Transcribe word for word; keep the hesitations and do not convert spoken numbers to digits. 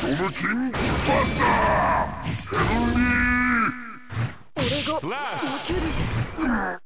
ムキングバスターヘブンリー俺が負ける。